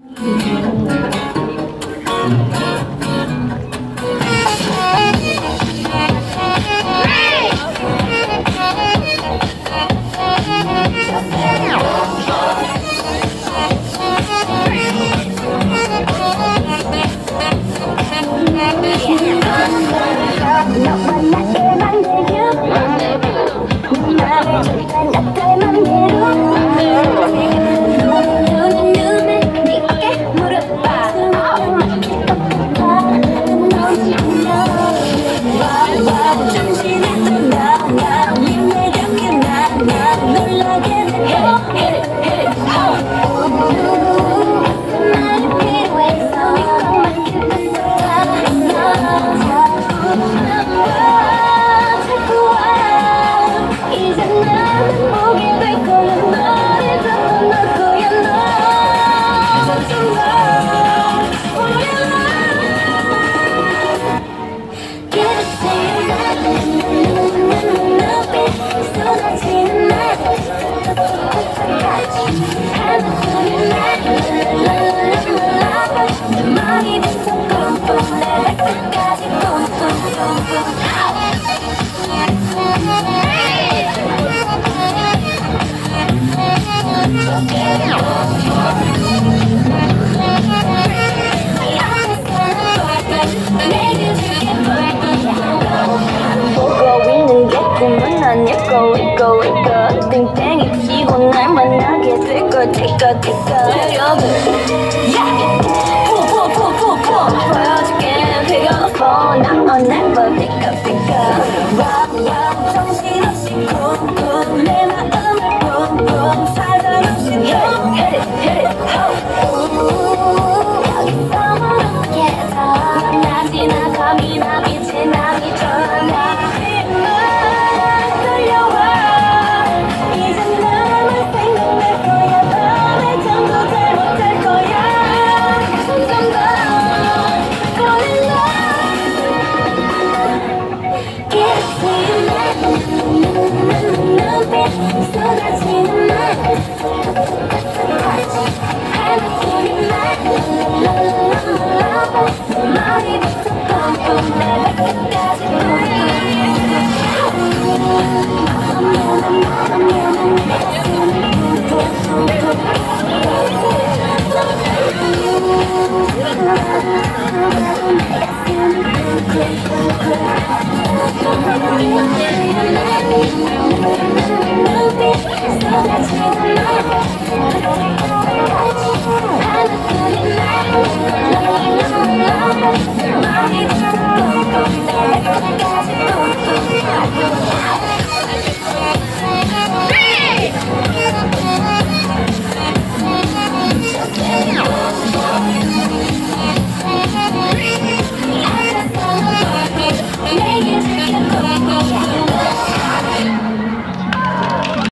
땡땡이 피고 날 만나게 될 걸 티끌 매력은 보여줄게 Pick up the phone I'll never pick up Rock rock 정신없이 쿵쿵 내 마음을 쿵쿵 살살없이 Hit it 여기서 어떻게 나 지나가 미나 빛이 나기 전에 쏟아지는 날 하나뿐인 날 머리부터 뻥뻥